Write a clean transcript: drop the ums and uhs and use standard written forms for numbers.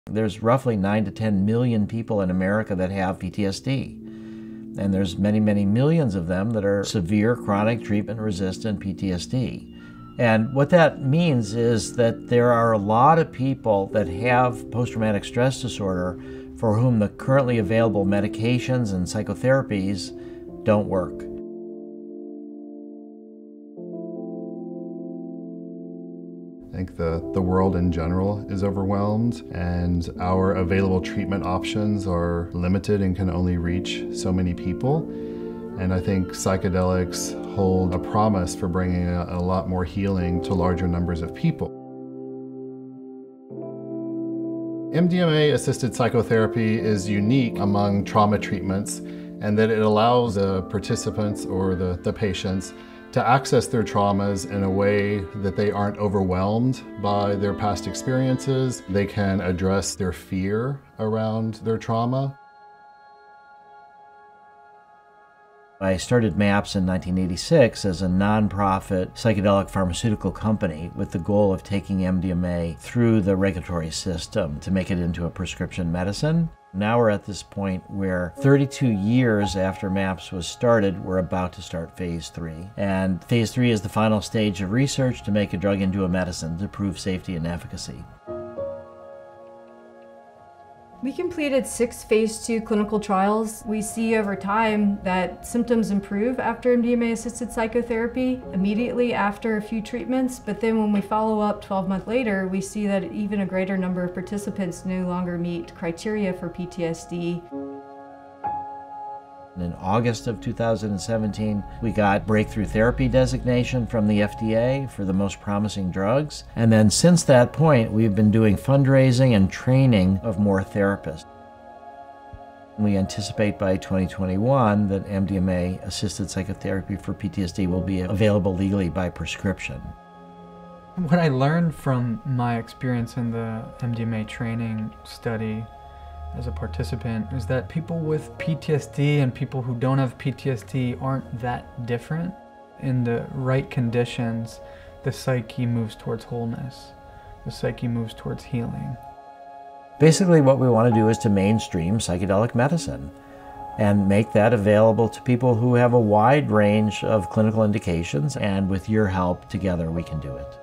There's roughly 9 to 10 million people in America that have PTSD. And there's many, many millions of them that are severe chronic treatment-resistant PTSD. And what that means is that there are a lot of people that have post-traumatic stress disorder for whom the currently available medications and psychotherapies don't work. I think the world in general is overwhelmed, and our available treatment options are limited and can only reach so many people. And I think psychedelics hold a promise for bringing a lot more healing to larger numbers of people. MDMA-assisted psychotherapy is unique among trauma treatments, and that it allows the participants or the patients to access their traumas in a way that they aren't overwhelmed by their past experiences. They can address their fear around their trauma. I started MAPS in 1986 as a nonprofit psychedelic pharmaceutical company with the goal of taking MDMA through the regulatory system to make it into a prescription medicine. Now we're at this point where 32 years after MAPS was started, we're about to start phase 3. And phase 3 is the final stage of research to make a drug into a medicine to prove safety and efficacy. We completed 6 phase 2 clinical trials. We see over time that symptoms improve after MDMA-assisted psychotherapy immediately after a few treatments, but then when we follow up 12 months later, we see that even a greater number of participants no longer meet criteria for PTSD. In August of 2017, we got Breakthrough Therapy Designation from the FDA for the most promising drugs. And then since that point, we've been doing fundraising and training of more therapists. We anticipate by 2021 that MDMA-assisted psychotherapy for PTSD will be available legally by prescription. What I learned from my experience in the MDMA training study as a participant is that people with PTSD and people who don't have PTSD aren't that different. In the right conditions, the psyche moves towards wholeness. The psyche moves towards healing. Basically, what we want to do is to mainstream psychedelic medicine and make that available to people who have a wide range of clinical indications, and with your help, together we can do it.